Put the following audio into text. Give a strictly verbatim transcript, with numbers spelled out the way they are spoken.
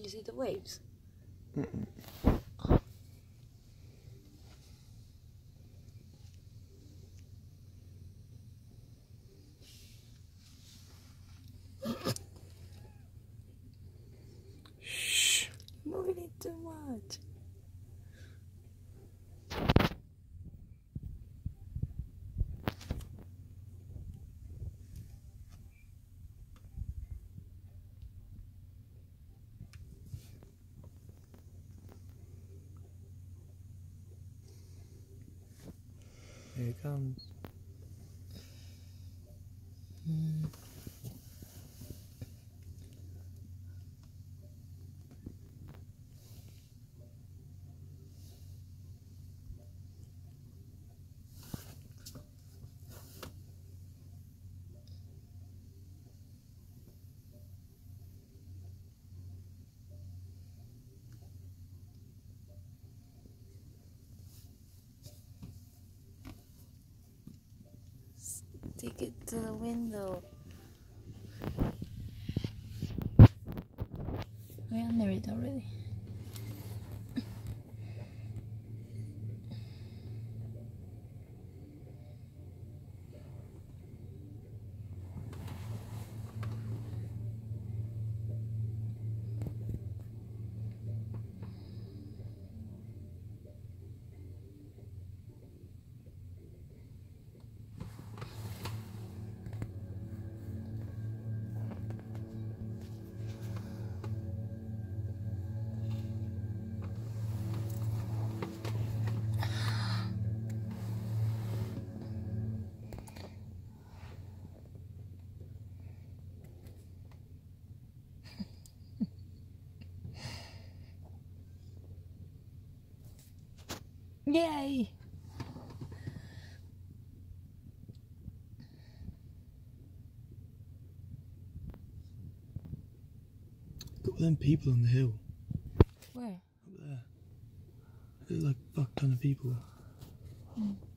you see the waves? Mm-mm. Shh. Moving it too much. Here it comes. Mm. Take it to the window. We're under it already. Yay! Look at them people on the hill. Where? Up there. There's like a fuck ton of people. Mm.